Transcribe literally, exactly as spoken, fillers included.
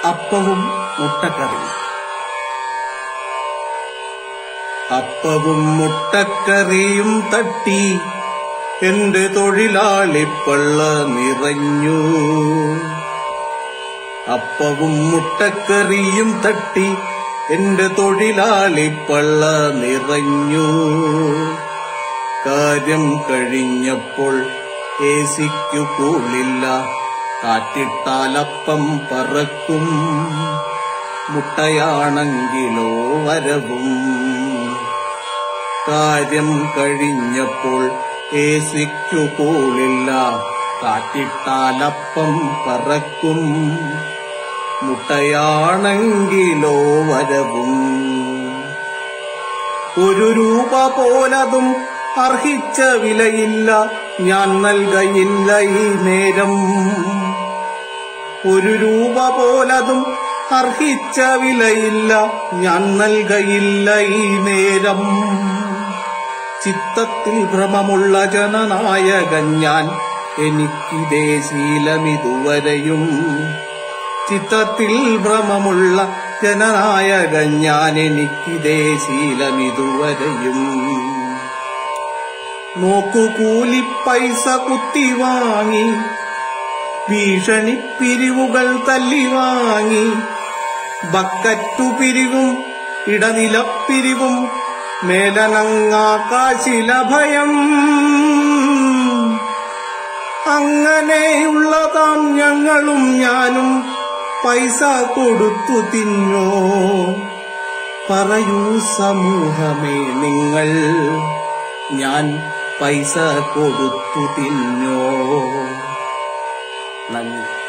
അപ്പവും മുട്ടക്കറിയും. അപ്പവും മുട്ടക്കറിയും തട്ടി എന്റെ തൊഴിലാളിപ്പള്ള നിറഞ്ഞു. അപ്പവും മുട്ടക്കറിയും തട്ടി എന്റെ തൊഴിലാളിപ്പള്ള നിറഞ്ഞു. കാര്യം കഴിഞ്ഞപ്പോൾ ഏസിക്കു കൂളില്ല, കാറ്റിട്ടാലപ്പം പറക്കും, മുട്ടയാണെങ്കിലോ വരവും. കാര്യം കഴിഞ്ഞപ്പോൾ ഏസിക്കു കൂളില്ല, കാറ്റിട്ടാലപ്പം പറക്കും, മുട്ടയാണെങ്കിലോ വരവും. ഒരു രൂപ പോലതും അർഹിച്ച വിലയില്ല, ഞാൻ നൽകയില്ല ഈ നേരം. ഒരു രൂപ പോലതും അർഹിച്ച വിലയില്ല, ഞാൻ നൽകയില്ല ഈ നേരം. ചിത്തത്തിൽ ഭ്രമമുള്ള ജനനായകൻ ഞാൻ, എനിക്കിതേ ശീലമിതുവരെയും. ചിത്തത്തിൽ ഭ്രമമുള്ള ജനനായകൻ ഞാൻ, എനിക്കിതേ ശീലമിതുവരെയും. നോക്കു കൂലി പൈസ കുത്തിവാങ്ങി, ഭീഷണി പിരിവുകൾ തല്ലിവാങ്ങി, ബക്കറ്റു പിരിവും ഇടനിലപ്പിരിവും മേലനങ്ങാകാശില ഭയം. അങ്ങനെയുള്ളതാം ഞങ്ങളും ഞാനും പൈസ കൊടുത്തു തിന്നോ? പറയൂ സമൂഹമേ നിങ്ങൾ, ഞാൻ പൈസ കൊടുത്തു തിന്നോ? നന്ദി.